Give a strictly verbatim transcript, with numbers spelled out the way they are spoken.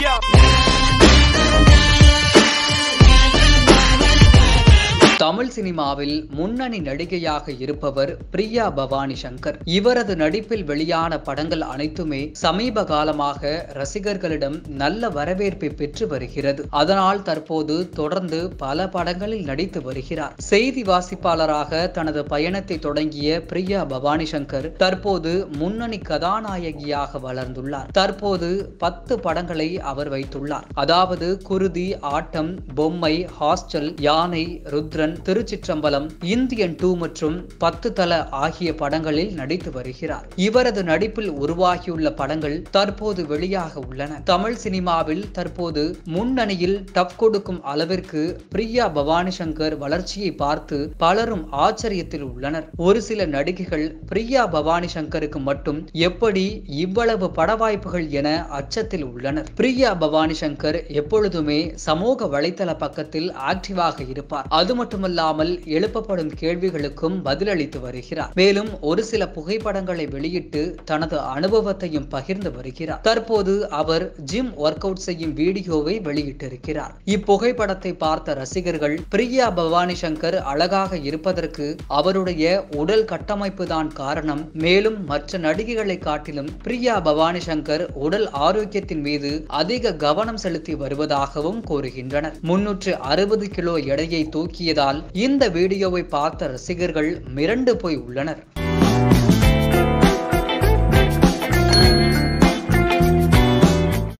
தமிழ் சினிமாவில் முன்னணி நடிகையாக இருப்பவர் பிரியா பவானி சங்கர். இவரது நடிப்பில் வெளியான படங்கள் அனைத்துமே சமீப காலமாக ரசிகர்களிடம் நல்ல வரவேற்பை பெற்று வருகிறது. அதனால் தற்போது தொடர்ந்து பல படங்களில் நடித்து வருகிறார். செய்தி வாசிப்பாளராக தனது பயணத்தை தொடங்கிய பிரியா பவானி சங்கர் தற்போது முன்னணி கதாநாயகியாக வளர்ந்துள்ளார். தற்போது பத்து படங்களை அவர் வைத்துள்ளார். அதாவது குருதி, ஆட்டம், பொம்மை, ஹாஸ்டல், யானை, ருத்ரன், திருச்சிற்றம்பலம், இந்தியன் டூ மற்றும் பத்து தல ஆகிய படங்களில் நடித்து வருகிறார். இவரது நடிப்பில் உருவாகியுள்ள படங்கள் தற்போது வெளியாக உள்ளன. தமிழ் சினிமாவில் தற்போது முன்னணியில் டப் கொடுக்கும் அளவிற்கு பிரியா பவானி சங்கர் வளர்ச்சியை பார்த்து பலரும் ஆச்சரியத்தில் உள்ளனர். ஒரு சில நடிகைகள் பிரியா பவானி சங்கருக்கு மட்டும் எப்படி இவ்வளவு பட வாய்ப்புகள் என அச்சத்தில் உள்ளனர். பிரியா பவானி சங்கர் எப்பொழுதுமே சமூக வலைதள பக்கத்தில் ஆக்டிவாக இருப்பார். அது மட்டுமல்லாமல் எழுப்பப்படும் கேள்விகளுக்கும் பதிலளித்து வருகிறார். மேலும் ஒரு சில புகைப்படங்களை வெளியிட்டு தனது அனுபவத்தையும் பகிர்ந்து வருகிறார். தற்போது அவர் ஜிம் ஒர்க் அவுட் செய்யும் வீடியோவை வெளியிட்டிருக்கிறார். இப்புகைப்படத்தை பார்த்த ரசிகர்கள் பிரியா பவானி சங்கர் அழகாக இருப்பதற்கு அவருடைய உடல் கட்டமைப்பு தான் காரணம். மேலும் மற்ற நடிகைகளை காட்டிலும் பிரியா பவானி சங்கர் உடல் ஆரோக்கியத்தின் மீது அதிக கவனம் செலுத்தி வருவதாகவும் கூறுகின்றனர். முன்னூற்று அறுபது கிலோ எடையை தூக்கியதால் இந்த வீடியோவை பார்த்த ரசிகர்கள் மிரண்டு போய் உள்ளனர்.